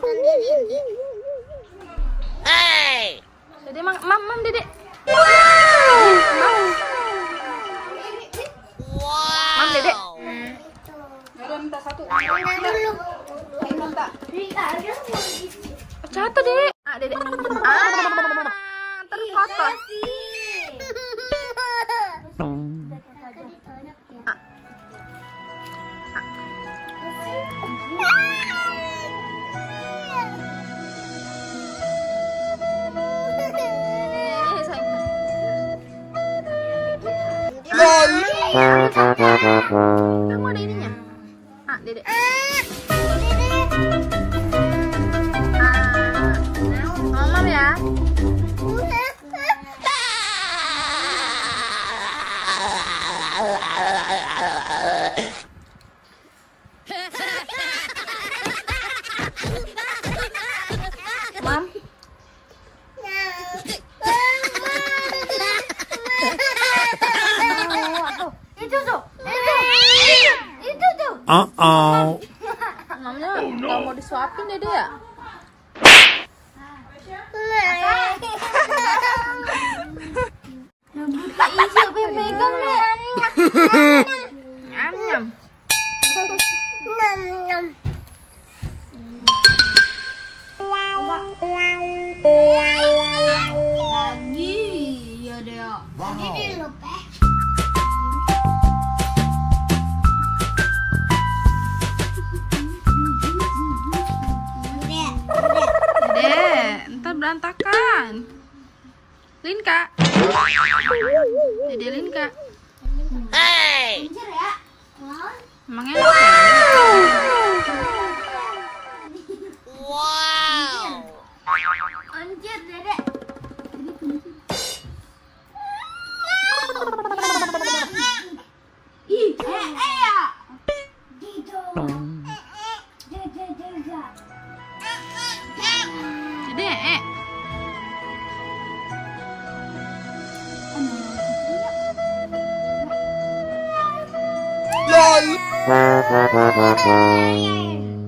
Hey. Dede mam Dede. Mam Dede. Udah minta satu. Jatuh Dede. Ah Dede. Terkotor. Kamu ada ininya? Ah, Dede. Mamam ya. Mam. Mamanya nggak mau disuapin Dede ya? Nyam. Lagi ya deh. Dede, ntar berantakan. Linka. Dede Linka. Hey. Emangnya enak ya? Wow. Anjir, Dede. Ih, ya. Dede, Lol.